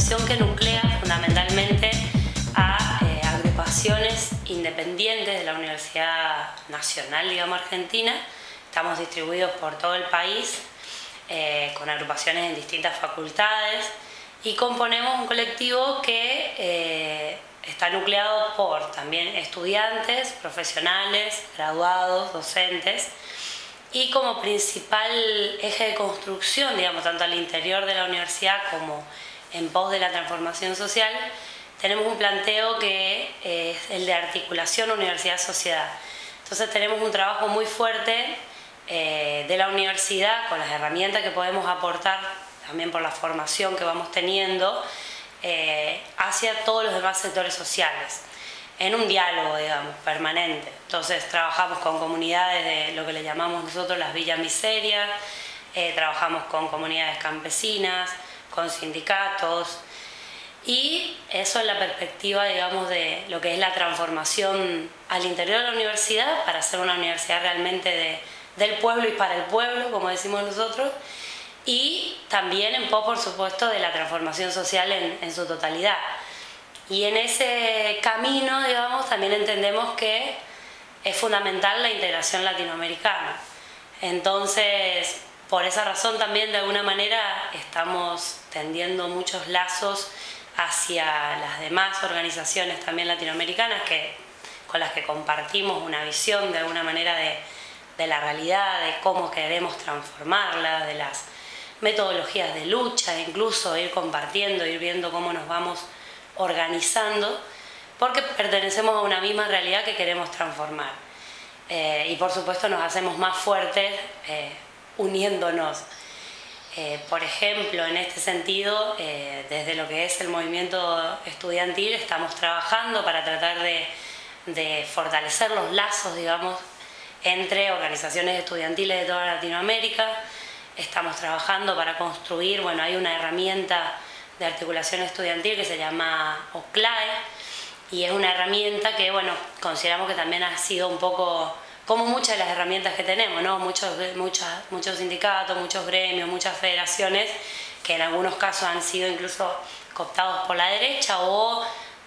organización que nuclea fundamentalmente a agrupaciones independientes de la Universidad Nacional, digamos, Argentina. Estamos distribuidos por todo el país, con agrupaciones en distintas facultades, y componemos un colectivo que está nucleado por también estudiantes, profesionales, graduados, docentes, y como principal eje de construcción, digamos, tanto al interior de la universidad como en pos de la transformación social, tenemos un planteo que es el de articulación universidad-sociedad. Entonces tenemos un trabajo muy fuerte de la universidad con las herramientas que podemos aportar, también por la formación que vamos teniendo, hacia todos los demás sectores sociales, en un diálogo, digamos, permanente. Entonces trabajamos con comunidades de lo que le llamamos nosotros las villas miserias, trabajamos con comunidades campesinas, con sindicatos, y eso es la perspectiva, digamos, de lo que es la transformación al interior de la universidad para hacer una universidad realmente del pueblo y para el pueblo, como decimos nosotros, y también en pos, por supuesto, de la transformación social en su totalidad. Y en ese camino, digamos, también entendemos que es fundamental la integración latinoamericana. Entonces, por esa razón también, de alguna manera, estamos tendiendo muchos lazos hacia las demás organizaciones también latinoamericanas con las que compartimos una visión, de alguna manera, de la realidad, de cómo queremos transformarla, de las metodologías de lucha, incluso ir compartiendo, ir viendo cómo nos vamos organizando, porque pertenecemos a una misma realidad que queremos transformar. Y por supuesto nos hacemos más fuertes uniéndonos. Por ejemplo, en este sentido, desde lo que es el movimiento estudiantil, estamos trabajando para tratar de fortalecer los lazos, digamos, entre organizaciones estudiantiles de toda Latinoamérica. Estamos trabajando para construir, bueno, hay una herramienta de articulación estudiantil que se llama OCLAE, y es una herramienta que, bueno, consideramos que también ha sido un poco como muchas de las herramientas que tenemos, ¿no? Muchos sindicatos, muchos gremios, muchas federaciones que en algunos casos han sido incluso cooptados por la derecha o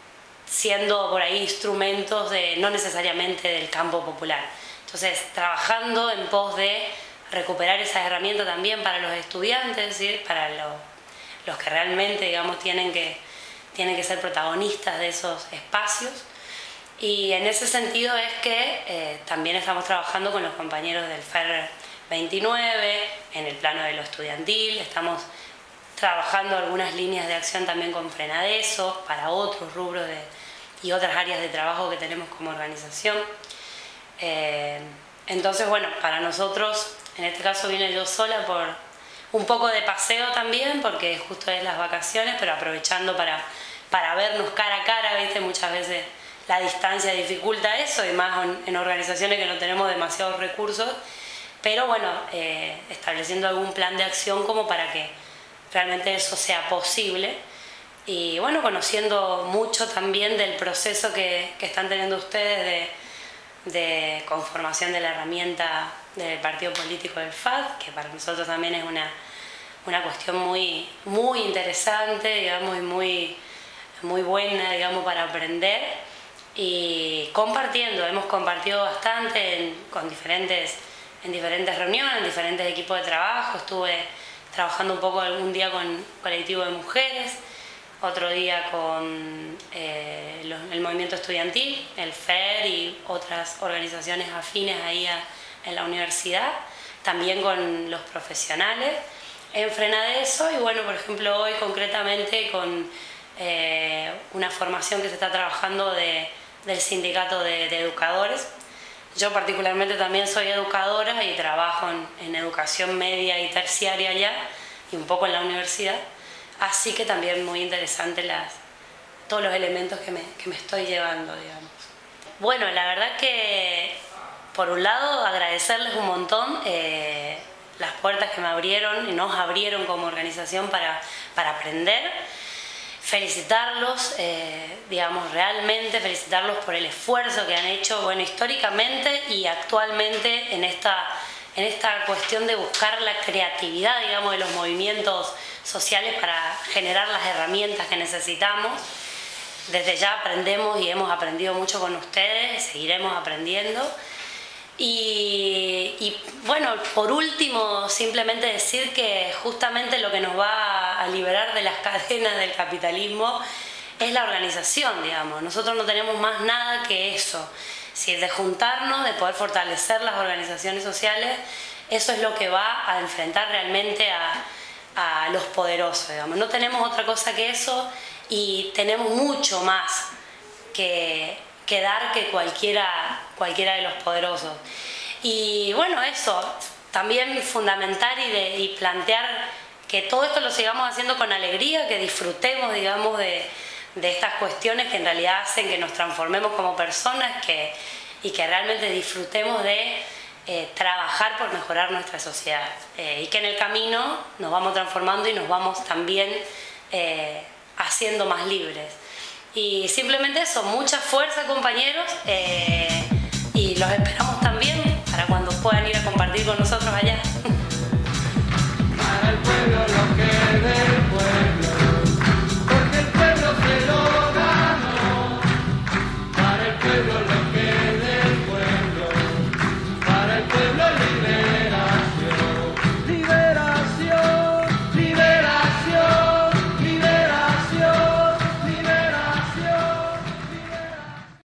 siendo por ahí instrumentos no necesariamente del campo popular. Entonces, trabajando en pos de recuperar esa herramienta también para los estudiantes, es decir, para los que realmente, digamos, tienen que ser protagonistas de esos espacios. Y en ese sentido es que también estamos trabajando con los compañeros del FER 29 en el plano de lo estudiantil. Estamos trabajando algunas líneas de acción también con Frenadeso para otros rubros y otras áreas de trabajo que tenemos como organización. Entonces, bueno, para nosotros, en este caso vine yo sola por un poco de paseo también, porque justo es las vacaciones, pero aprovechando para vernos cara a cara, ¿viste? Muchas veces la distancia dificulta eso, y más en organizaciones que no tenemos demasiados recursos, pero bueno, estableciendo algún plan de acción como para que realmente eso sea posible, y bueno, conociendo mucho también del proceso que están teniendo ustedes de conformación de la herramienta del partido político del FAD, que para nosotros también es una cuestión muy, muy interesante, digamos, y muy buena, digamos, para aprender. Y hemos compartido bastante en diferentes reuniones, en diferentes equipos de trabajo. Estuve trabajando un poco algún día con colectivo de mujeres, otro día con el movimiento estudiantil, el FER y otras organizaciones afines ahí en la universidad, también con los profesionales en Frenadeso, y bueno, por ejemplo, hoy concretamente con una formación que se está trabajando del sindicato de educadores. Yo particularmente también soy educadora y trabajo en educación media y terciaria allá, y un poco en la universidad, así que también muy interesante todos los elementos que me estoy llevando, digamos. Bueno, la verdad que, por un lado, agradecerles un montón las puertas que me abrieron y nos abrieron como organización para aprender. Felicitarlos, digamos, realmente felicitarlos por el esfuerzo que han hecho, bueno, históricamente y actualmente en esta cuestión de buscar la creatividad, digamos, de los movimientos sociales para generar las herramientas que necesitamos. Desde ya aprendemos y hemos aprendido mucho con ustedes, seguiremos aprendiendo. Y bueno, por último, simplemente decir que justamente lo que nos va a liberar de las cadenas del capitalismo es la organización, digamos. Nosotros no tenemos más nada que eso. Si es de juntarnos, de poder fortalecer las organizaciones sociales, eso es lo que va a enfrentar realmente a los poderosos, digamos. No tenemos otra cosa que eso y tenemos mucho más que dar que cualquiera de los poderosos. Y bueno, eso, también fundamentar y plantear que todo esto lo sigamos haciendo con alegría, que disfrutemos, digamos, de estas cuestiones que en realidad hacen que nos transformemos como personas y que realmente disfrutemos de trabajar por mejorar nuestra sociedad. Y que en el camino nos vamos transformando y nos vamos también haciendo más libres. Y simplemente eso, mucha fuerza, compañeros.